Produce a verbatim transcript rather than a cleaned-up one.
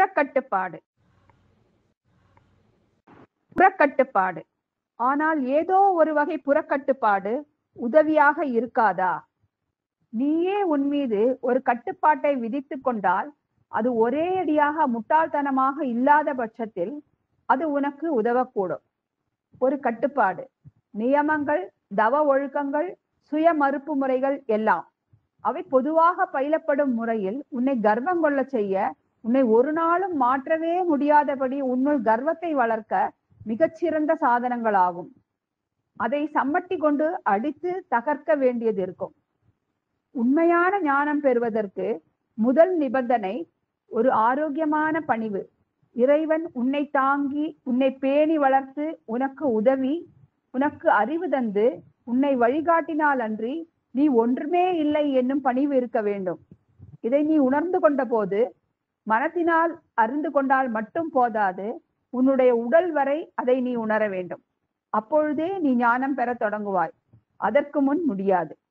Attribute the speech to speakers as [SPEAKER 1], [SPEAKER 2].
[SPEAKER 1] புறக்கட்டுப்பாடு புறக்கட்டுப்பாடு ஆனால் ஏதோ ஒரு வகை புறக்கட்டுப்பாடு உதவியாக இருக்காதா? நீயே உன் மீது ஒரு கட்டுப்பாட்டை விதித்துக் கொண்டால் அது ஒரே அடியாக முட்டாள்தனமாக இல்லாத பட்சத்தில் அது உனக்கு உதவக்கூடும். ஒரு கட்டுப்பாடு, நியமங்கள், தவ ஒழுக்கங்கள், சுய மறுப்பு முறைகள் எல்லாம் அவை பொதுவாக பயிலப்படும் முறையில் உன்னை கர்வம் கொள்ள செய்ய, உன்னை ஒரு நாளும் மாற்றவே முடியாதபடி உன்னுள் கர்வத்தை வளர்க்க மிகச்சிறந்த சாதனங்களாகும். அதை சம்மட்டி கொண்டு அடித்து தகர்க்க வேண்டியது இருக்கும். உண்மையான ஞானம் பெறுவதற்கு முதல் நிபந்தனை ஒரு ஆரோக்கியமான பணிவு. இறைவன் உன்னை தாங்கி, உன்னை பேணி வளர்த்து, உனக்கு உதவி, உனக்கு அறிவு தந்து, உன்னை வழிகாட்டினால் அன்றி நீ ஒன்றுமே இல்லை என்னும் பணிவு இருக்க வேண்டும். இதை நீ உணர்ந்து கொண்ட போது மனத்தினால் அறிந்து கொண்டால் மட்டும் போதாது, உன்னுடைய உடல் வரை அதை நீ உணர வேண்டும். அப்பொழுதே நீ ஞானம் பெற தொடங்குவாய். அதற்கு முன் முடியாது.